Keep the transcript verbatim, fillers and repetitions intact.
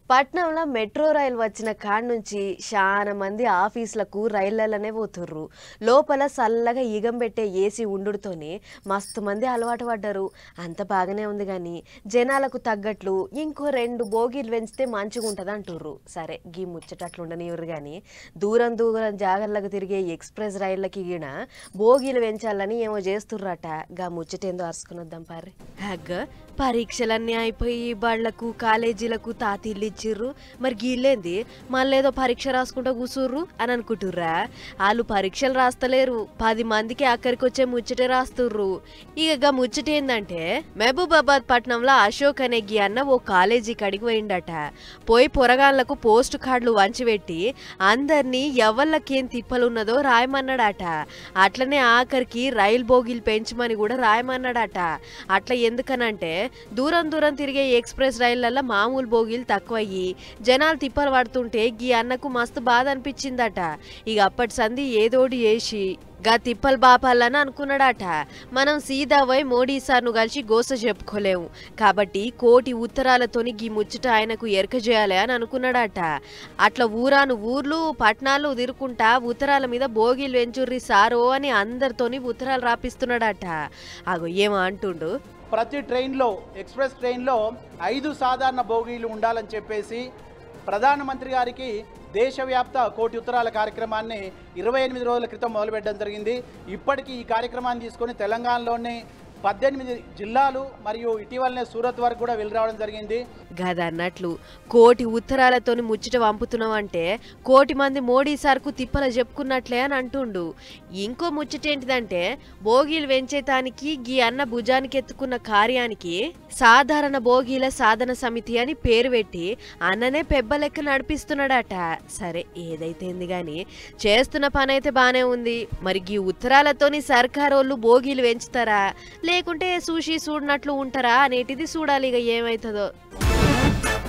పట్నంలో మెట్రో రైలు వచ్చిన కాడ నుంచి చాలా మంది ఆఫీసులకు రైళ్లలోనే పోతుర్రు. లోపల సల్లగా ఈగం పెట్టే ఏసీ ఉండుతోనే మస్తు మంది అలవాటు పడ్డారు. అంత బాగానే ఉంది కానీ జనాలకు తగ్గట్లు ఇంకో రెండు బోగీలు పెంచితే మంచిగా ఉంటుంది అంటుర్రు. సరే గీ ముచ్చటట్లు ఉండనివ్వరు కానీ దూరం దూరం జాగర్లకు తిరిగే ఎక్స్ప్రెస్ రైళ్ళకి గిన బోగీలు పెంచాలని ఏమో చేస్తుర్రట. గా ముచ్చటేందో అరుచుకునొద్దాం పారి. హగ్గ పరీక్షలన్నీ అయిపోయి బళ్లకు కాలేజీలకు తాతీళ్ళు ఇచ్చిర్రు. మరి గీళ్ళేంది మళ్ళేదో పరీక్ష రాసుకుంటూ కూసుర్రు అని అనుకుంటుర్రా? వాళ్ళు పరీక్షలు రాస్తలేరు, పది మందికి అక్కడికి వచ్చే ముచ్చటే రాస్తుర్రు. ఇక ముచ్చట ఏందంటే మహబూబాబాద్ పట్నంలో అశోక్ అనే గీ అన్న ఓ కాలేజీ కడిగి పోయిండట. పోయి పొరగాళ్లకు పోస్ట్ కార్డులు వంచిపెట్టి అందరినీ ఎవళ్ళకేం తిప్పలున్నదో రాయమన్నాడట. అట్లనే ఆఖరికి రైలు బోగీలు పెంచమని కూడా రాయమన్నాడట. అట్లా ఎందుకనంటే దూరం దూరం తిరిగే ఎక్స్ప్రెస్ రైళ్లలో మామూలు బోగీలు తక్కువయ్యి జనాలు తిప్పలు పడుతుంటే గీ అన్నకు మస్తు బాధ అనిపించిందట. ఇక అప్పటి సంధి ఏదోటి చేసి గా తిప్పలు బాపాలని అనుకున్నాడట. మనం సీదా పోయి మోడీ సార్ను కలిసి గోస చెప్పుకోలేము కాబట్టి కోటి ఉత్తరాలతోని గీ ముచ్చట ఆయనకు ఎరక చేయాలి అని అనుకున్నాడట. అట్లా ఊరాను ఊర్లు పట్నాలు తిరుకుంటా ఉత్తరాల మీద బోగీలు వెంచుర్రి సారో అని అందరితోని ఉత్తరాలు రాపిస్తున్నాడట. అగో ఏమో అంటుండు. ప్రతి ట్రైన్లో ఎక్స్ప్రెస్ ట్రైన్లో ఐదు సాధారణ బోగీలు ఉండాలని చెప్పేసి ప్రధానమంత్రి గారికి దేశవ్యాప్త కోటి ఉత్తరాల కార్యక్రమాన్ని ఇరవై ఎనిమిది రోజుల క్రితం మొదలుపెట్టడం జరిగింది. ఇప్పటికీ ఈ కార్యక్రమాన్ని తీసుకొని తెలంగాణలోని పద్దెనిమిది జిల్లాలు మరియు ఇటీవలనే సూరత్ వరకు కూడా వెళ్ళి రావడం జరిగింది. గదన్నట్లు కోటి ఉత్తరాలతోని ముచ్చట పంపుతున్నాం అంటే కోటి మంది మోడీ సార్కు తిప్పల చెప్పుకున్నట్లే అని అంటుండు. ఇంకో ముచ్చట ఏంటిదంటే బోగీలు వెంచేతానికి గీ అన్న భుజానికి ఎత్తుకున్న కార్యానికి సాధారణ బోగీల సాధన సమితి అని పేరు పెట్టి అన్ననే పెబ్బ లెక్క నడిపిస్తున్నాడట. సరే ఏదైతేంది గాని చేస్తున్న పని అయితే బానే ఉంది. మరి గీ ఉత్తరాలతోని సర్కారోళ్ళు బోగీలు పెంచుతారా లేకుంటే సూషి చూడనట్లు ఉంటారా అనేటిది చూడాలి ఇక ఏమైతుందో.